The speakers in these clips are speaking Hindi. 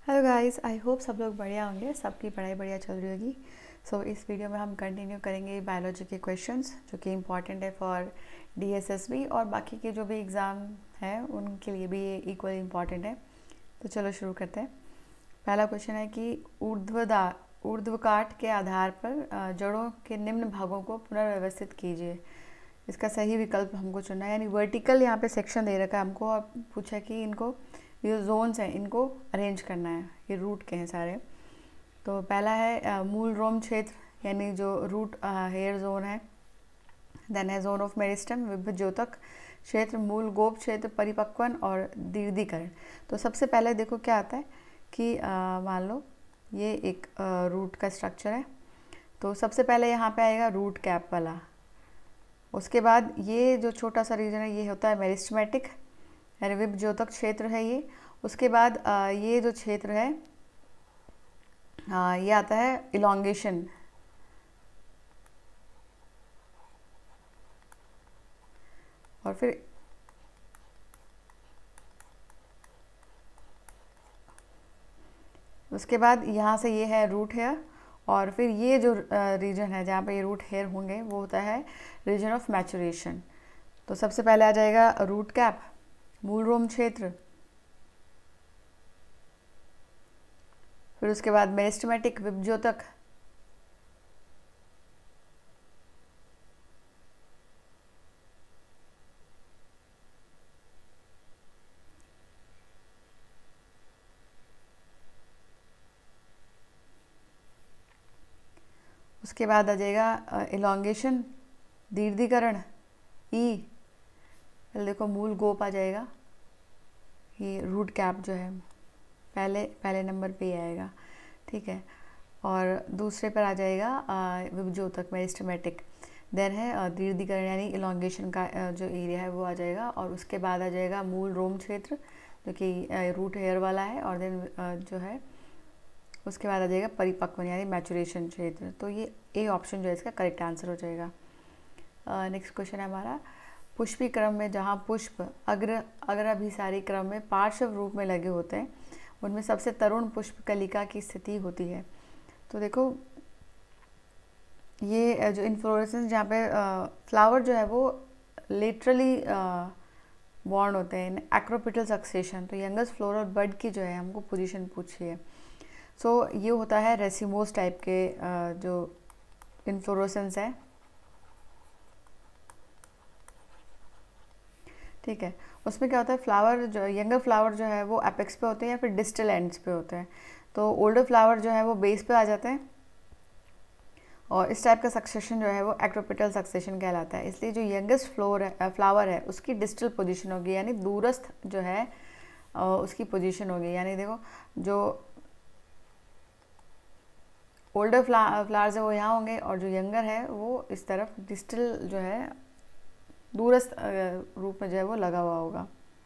हेलो गाइस, आई होप सब लोग बढ़िया होंगे, सबकी पढ़ाई बढ़िया चल रही होगी। इस वीडियो में हम कंटिन्यू करेंगे बायोलॉजी के क्वेश्चंस जो कि इम्पॉर्टेंट है फॉर डीएसएसबी और बाकी के जो भी एग्ज़ाम हैं उनके लिए भी ये इक्वली इम्पॉर्टेंट है। तो चलो शुरू करते हैं। पहला क्वेश्चन है कि ऊर्ध्वकाट के आधार पर जड़ों के निम्न भागों को पुनर्व्यवस्थित कीजिए। इसका सही विकल्प हमको चुनना है, यानी वर्टिकल यहाँ पे सेक्शन दे रखा है हमको और पूछा कि इनको ये जोन्स हैं इनको अरेंज करना है। ये रूट के हैं सारे। तो पहला है मूल रोम क्षेत्र यानी जो रूट हेयर जोन है। देन है जोन ऑफ मेरिस्टम विभज्योतक क्षेत्र, मूल गोप क्षेत्र, परिपक्वन और दीर्घीकरण। तो सबसे पहले देखो क्या आता है कि मान लो ये एक रूट का स्ट्रक्चर है। तो सबसे पहले यहाँ पे आएगा रूट कैप वाला। उसके बाद ये जो छोटा सा रीजन है ये होता है मेरिस्टमेटिक यानी विभज्योतक क्षेत्र है ये। उसके बाद ये जो क्षेत्र है ये आता है इलोंगेशन। और फिर उसके बाद यहाँ से ये है रूट हेयर और फिर ये जो रीजन है जहाँ पे ये रूट हेयर होंगे वो होता है रीजन ऑफ मैचुरेशन। तो सबसे पहले आ जाएगा रूट कैप, मूल रोम क्षेत्र, फिर उसके बाद मेरिस्टेमेटिक विभज्योतक, उसके बाद आ जाएगा इलोंगेशन, दीर्घीकरण, ई। पहले देखो मूल गोप आ जाएगा, ये रूट कैप जो है पहले नंबर पे ही आएगा, ठीक है। और दूसरे पर आ जाएगा विभज्योतक मेरिस्टेमेटिक। देन है दीर्घीकरण यानी इलोंगेशन का जो एरिया है वो आ जाएगा। और उसके बाद आ जाएगा मूल रोम क्षेत्र जो कि रूट हेयर वाला है। और देन जो है उसके बाद आ जाएगा परिपक्वन यानी मैचुरेशन क्षेत्र। तो ये ए ऑप्शन जो है इसका करेक्ट आंसर हो जाएगा। नेक्स्ट क्वेश्चन है हमारा, पुष्पी क्रम में जहाँ पुष्प अग्राभिसारी क्रम में पार्श्व रूप में लगे होते हैं उनमें सबसे तरुण पुष्प कलिका की स्थिति होती है। तो देखो ये जो इन्फ्लोरेसेंस जहाँ पे फ्लावर जो है वो लेटरली बॉर्न होते हैं इन एक्रोपिटल सक्सेशन। तो यंगेस्ट फ्लोरल बड की जो है हमको पोजीशन पूछी है। ये होता है रेसिमोस टाइप के जो इन्फ्लोरेसेंस है, ठीक है। उसमें क्या होता है फ्लावर जो यंगर फ्लावर जो है वो एपेक्स पे होते हैं या फिर डिस्टल एंड्स पे होते हैं। तो ओल्डर फ्लावर जो है वो बेस पे आ जाते हैं और इस टाइप का सक्सेशन जो है वो एक्रोपिटल सक्सेशन कहलाता है। इसलिए जो यंगेस्ट फ्लावर है उसकी डिस्टल पोजीशन होगी यानी दूरस्थ जो है उसकी पोजीशन होगी। यानी देखो जो ओल्डर फ्लावर्स है वो यहाँ होंगे और जो यंगर है वो इस तरफ डिस्टल जो है दूरस्थ रूप में जो है वो लगा हुआ होगा।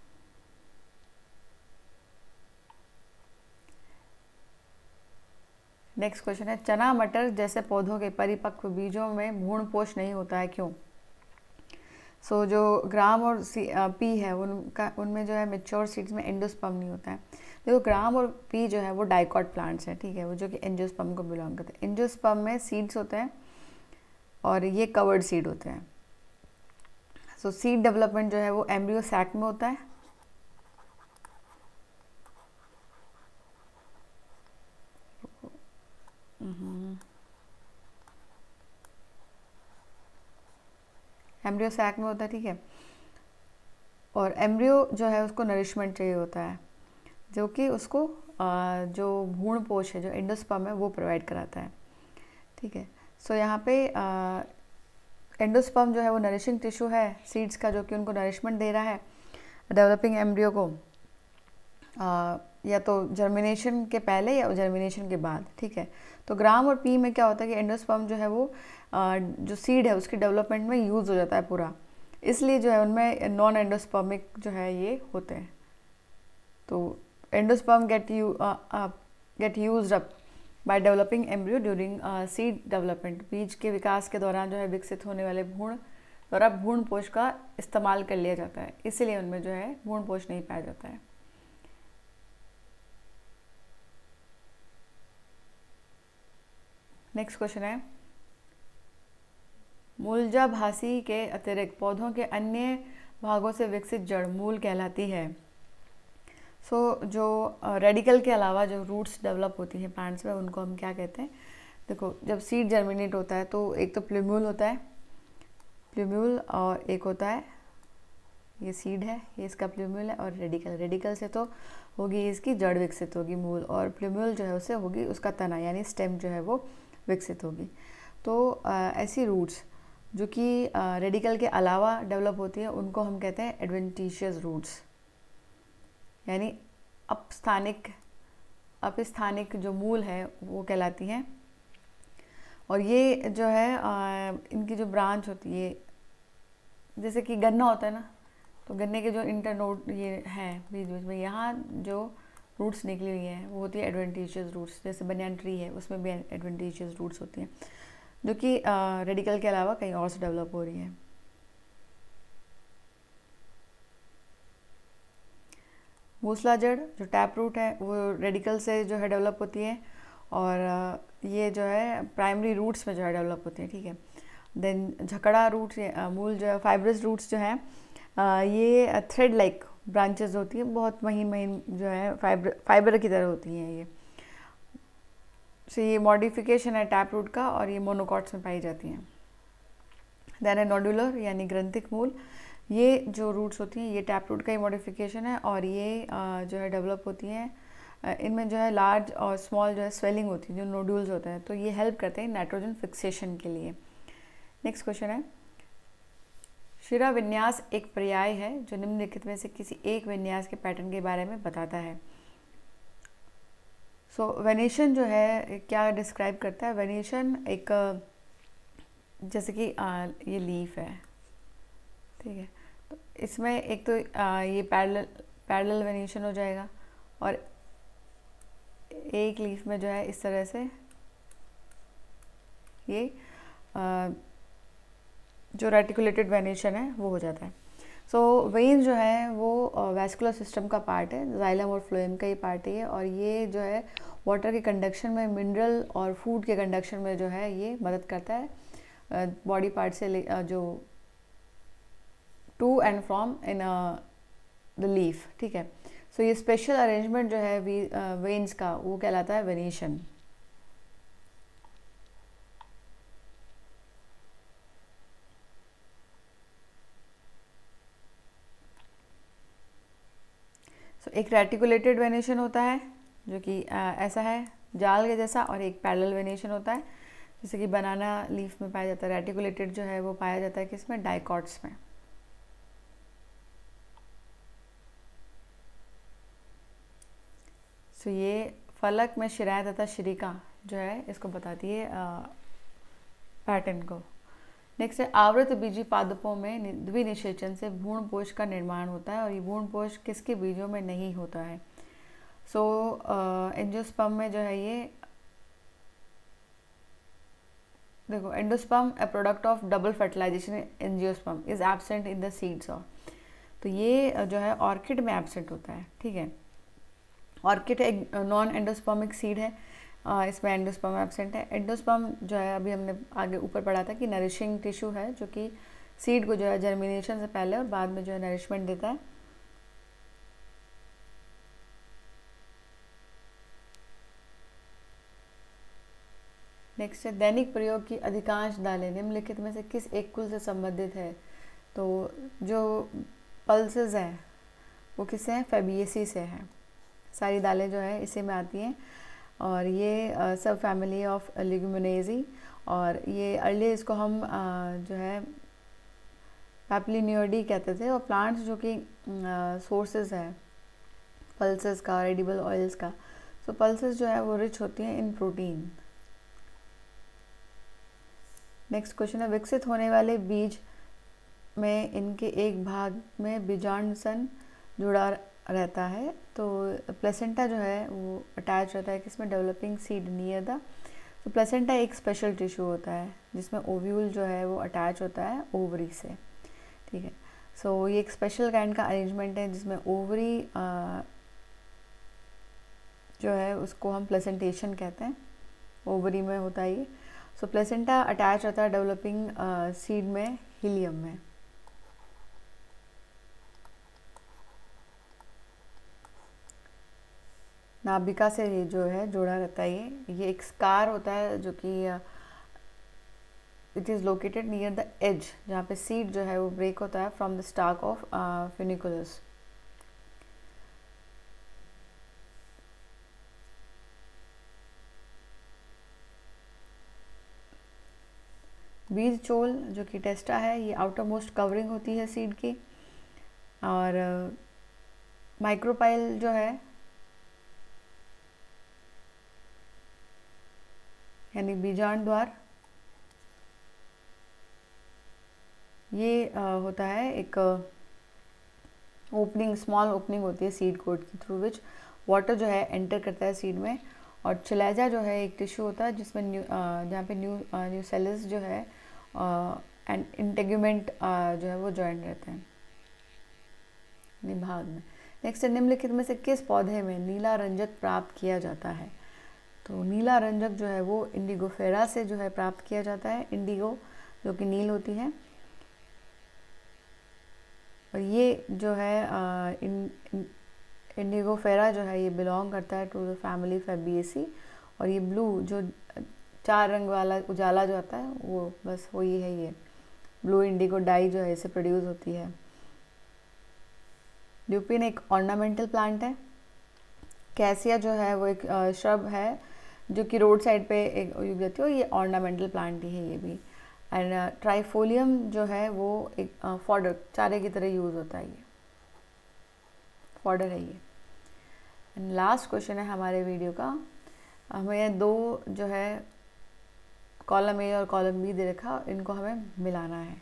नेक्स्ट क्वेश्चन है, चना मटर जैसे पौधों के परिपक्व बीजों में भ्रूणपोष नहीं होता है, क्यों? जो ग्राम और पी है उनमें जो है मेच्योर सीड्स में एंडोस्पर्म नहीं होता है। देखो ग्राम और पी जो है वो डाइकॉट प्लांट्स हैं, ठीक है, वो जो कि एंजियोस्पर्म को बिलोंग करते हैं। एंजियोस्पर्म में सीड्स होते हैं और ये कवर्ड सीड होते हैं। सीड डेवलपमेंट जो है वो एम्ब्रियो सैक में होता है। एम्ब्रियो सैक में होता है, ठीक है। और एम्ब्रियो जो है उसको नरिशमेंट चाहिए होता है जो कि उसको जो भ्रूणपोष है जो एंडोस्पर्म है वो प्रोवाइड कराता है, ठीक है। यहाँ पे एंडोस्पर्म जो है वो नरिशिंग टिश्यू है सीड्स का जो कि उनको नरिशमेंट दे रहा है डेवलपिंग एम्ब्रियो को, या तो जर्मिनेशन के पहले या जर्मिनेशन के बाद, ठीक है। तो ग्राम और पी में क्या होता है कि एंडोस्पर्म जो है वो जो सीड है उसकी डेवलपमेंट में यूज़ हो जाता है पूरा, इसलिए जो है उनमें नॉन एंडोस्पर्मिक जो है ये होते हैं। तो endosperm get used up by developing embryo during seed development. बीज के विकास के दौरान जो है विकसित होने वाले भ्रूणपोष का इस्तेमाल कर लिया जाता है, इसीलिए उनमें जो है भ्रूणपोष नहीं पाया जाता है। नेक्स्ट क्वेश्चन है, मूलजाभासी के अतिरिक्त पौधों के अन्य भागों से विकसित जड़ मूल कहलाती है। जो रेडिकल के अलावा जो रूट्स डेवलप होती हैं प्लांट्स में, उनको हम क्या कहते हैं? देखो, जब सीड जर्मिनेट होता है तो एक तो प्लूम्यूल होता है, प्लूम्यूल, और एक होता है ये सीड है, ये इसका प्लूम्यूल है, और रेडिकल से तो होगी इसकी जड़ विकसित होगी मूल, और प्लूम्यूल जो है उससे होगी उसका तना यानी स्टेम जो है वो विकसित होगी। तो ऐसी रूट्स जो कि रेडिकल के अलावा डेवलप होती है उनको हम कहते हैं एडवेंटिशियस रूट्स, यानी अपस्थानिक जो मूल है वो कहलाती हैं। और ये जो है इनकी जो ब्रांच होती है, जैसे कि गन्ना होता है ना, तो गन्ने के जो इंटरनोड ये हैं बीच बीच में, यहाँ जो रूट्स निकली हुई हैं वो होती है एडवेंटिशियस रूट्स। जैसे बनियान ट्री है उसमें भी एडवेंटिशियस रूट्स होती हैं, जो कि रेडिकल के अलावा कहीं और से डेवलप हो रही हैं। मूसला जड़ जो टैप रूट है वो रेडिकल से जो है डेवलप होती है, और ये जो है प्राइमरी रूट्स में जो है डेवलप होती है, ठीक है। देन झकड़ा रूट्स, मूल जो है फाइब्रस रूट्स जो है ये थ्रेड लाइक ब्रांचेस होती है, बहुत महीन जो है फाइबर की तरह होती हैं ये। ये मॉडिफिकेशन है टैप रूट का, और ये मोनोकॉट्स में पाई जाती हैं। देन है नोडुलर यानी ग्रंथिक मूल, ये जो रूट्स होती हैं ये टैप रूट का ही मॉडिफिकेशन है, और ये जो है डेवलप होती हैं। इनमें जो है लार्ज और स्मॉल जो है स्वेलिंग होती है, जो नोड्यूल्स होते हैं, तो ये हेल्प करते हैं नाइट्रोजन फिक्सेशन के लिए। नेक्स्ट क्वेश्चन है, शिरा विन्यास एक पर्याय है जो निम्नलिखित में से किसी एक विन्यास के पैटर्न के बारे में बताता है। वेनेशन जो है क्या डिस्क्राइब करता है? वेनेशन एक, जैसे कि ये लीफ है, ठीक है, तो इसमें एक तो ये पैरेलल वेनेशन हो जाएगा, और एक लीफ में जो है इस तरह से ये जो रेटिकुलेटेड वेनेशन है वो हो जाता है। वेन जो है वो वैस्कुलर सिस्टम का पार्ट है, जाइलम और फ्लोएम का ही पार्ट है, और ये जो है वाटर के कंडक्शन में, मिनरल और फूड के कंडक्शन में जो है ये मदद करता है बॉडी पार्ट से जो to and from in the leaf, ठीक है। ये स्पेशल अरेंजमेंट जो है वेन्स का वो कहलाता है वेनेशन। एक रेटिकुलेटेड वेनेशन होता है जो कि ऐसा है जाल के जैसा, और एक पैरेलल वेनेशन होता है जैसे कि बनाना लीफ में पाया जाता है। रेटिकुलेटेड जो है वो पाया जाता है किसमें? डाइकॉट्स में। ये फलक में शिराएं तथा श्रिका जो है इसको बताती है पैटर्न को। नेक्स्ट है, आवृत बीजी पादपों में द्विनिषेचन से भ्रूणपोष का निर्माण होता है, और ये भ्रूणपोष किसके बीजों में नहीं होता है? एंजियोस्पर्म में जो है ये, देखो, endosperm a product of double fertilisation angiosperm is absent in the seeds of, तो ये जो है ऑर्किड में एब्सेंट होता है, ठीक है। ऑर्किड एक नॉन एंडोस्पर्मिक सीड है, इसमें एंडोस्पर्म एब्सेंट है। एंडोस्पर्म जो है अभी हमने आगे ऊपर पढ़ा था कि नरिशिंग टिश्यू है जो कि सीड को जो है जर्मिनेशन से पहले और बाद में जो है नरिशमेंट देता है। नेक्स्ट है, दैनिक प्रयोग की अधिकांश दालें निम्नलिखित में से किस एक कुल से संबंधित है? तो जो पल्सेस हैं वो किससे हैं? फैबिएसी से हैं। सारी दालें जो है इसी में आती हैं, और ये सब फैमिली ऑफ लेग्यूमिनेजी, और ये अर्ली इसको हम जो है पैप्लिनियोडी कहते थे। और प्लांट्स जो कि सोर्सेज है पल्सेस का और एडिबल ऑयल्स का, पल्सेस जो है वो रिच होती हैं इन प्रोटीन। नेक्स्ट क्वेश्चन है, विकसित होने वाले बीज में इनके एक भाग में बीजांडसन जुड़ा रहता है, तो प्लेसेंटा जो है वो अटैच रहता है किसमें? Developing seed near the. तो प्लेसेंटा एक स्पेशल टिश्यू होता है जिसमें ओव्यूल जो है वो अटैच होता है ओवरी से, ठीक है। ये एक स्पेशल काइंड का अरेंजमेंट है जिसमें ओवरी जो है उसको हम प्लेसेंटेशन कहते हैं, ओवरी में होता है ये। सो प्लेसेंटा अटैच होता है डेवलपिंग सीड में हीलियम में। नाभिका से ये जो है जोड़ा रहता है, ये एक स्कार होता है जो कि it is located near the edge, जहाँ पे सीड जो है वो ब्रेक होता है from the stalk of funiculus. बीज चोल जो कि टेस्टा है, ये आउटर मोस्ट कवरिंग होती है सीड की। और माइक्रोपाइल जो है यानी बीजांड द्वार, ये होता है एक ओपनिंग, स्मॉल ओपनिंग होती है सीड कोट की, थ्रू विच वाटर जो है एंटर करता है सीड में। और चिलेजा जो है एक टिश्यू होता है जिसमें जहाँ पे न्यूसेलस जो है एंड इंटेग्यूमेंट जो है वो जॉइंट रहते हैं निभाग में। नेक्स्ट, निम्नलिखित में से किस पौधे में नीला रंजक प्राप्त किया जाता है? तो नीला रंजक जो है वो इंडिगोफेरा से जो है प्राप्त किया जाता है। इंडिगो जो कि नील होती है, और ये जो है इंडिगोफेरा जो है ये बिलोंग करता है टू द फैमिली फैबिएसी। और ये ब्लू जो 4 रंग वाला उजाला जो आता है वो बस वही है, ये ब्लू इंडिगो डाई जो है इसे प्रोड्यूस होती है। ल्यूपिन एक ऑर्नामेंटल प्लांट है। कैसिया जो है वो एक श्रब है जो कि रोड साइड पे एक उग जाती है, और ये ऑर्नामेंटल प्लांट ही है ये भी। एंड ट्राइफोलियम जो है वो एक फॉडर, चारे की तरह यूज़ होता है, ये फॉडर है ये। एंड लास्ट क्वेश्चन है हमारे वीडियो का, हमें 2 जो है कॉलम ए और कॉलम बी दे रखा, इनको हमें मिलाना है,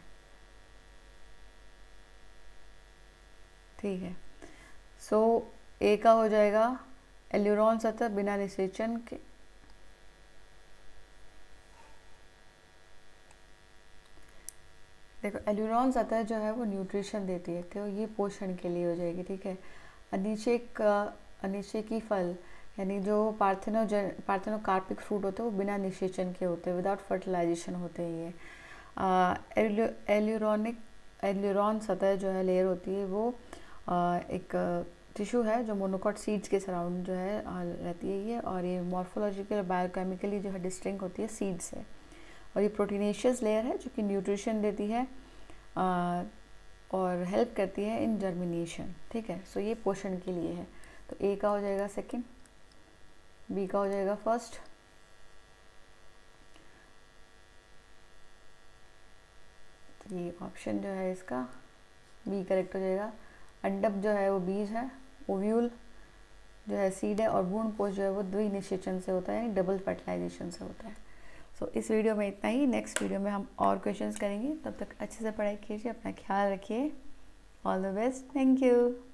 ठीक है। सो ए का हो जाएगा एल्यूरॉन सतह बिना निषेचन के, देखो एल्यूरॉन सतह जो है वो न्यूट्रिशन देती है, तो ये पोषण के लिए हो जाएगी, ठीक है। अनिषेकी फल यानी जो पार्थेनोकार्पिक फ्रूट होते हैं वो बिना निषेचन के होते हैं, विदाउट फर्टिलाइजेशन होते हैं ये। एल्यूरॉन सतह जो है लेयर होती है वो एक टिश्यू है जो मोनोकॉट सीड्स के सराउंड जो है रहती है ये, और ये मॉर्फोलॉजिकल और बायोकेमिकली जो है डिस्टिंक्ट होती है सीड से। और ये प्रोटीनेशियस लेयर है जो कि न्यूट्रिशन देती है और हेल्प करती है इन जर्मिनेशन, ठीक है। सो ये पोषण के लिए है, तो ए का हो जाएगा सेकंड, बी का हो जाएगा फर्स्ट, तो ये ऑप्शन जो है इसका बी करेक्ट हो जाएगा। अंडप जो है वो बीज है, ओव्यूल जो है सीड है, और भ्रूणपोष जो है वो द्विनिषेचन से होता है, यानी डबल फर्टिलाइजेशन से होता है। सो इस वीडियो में इतना ही, नेक्स्ट वीडियो में हम और क्वेश्चंस करेंगे, तब तक अच्छे से पढ़ाई कीजिए, अपना ख्याल रखिए, all the best, thank you.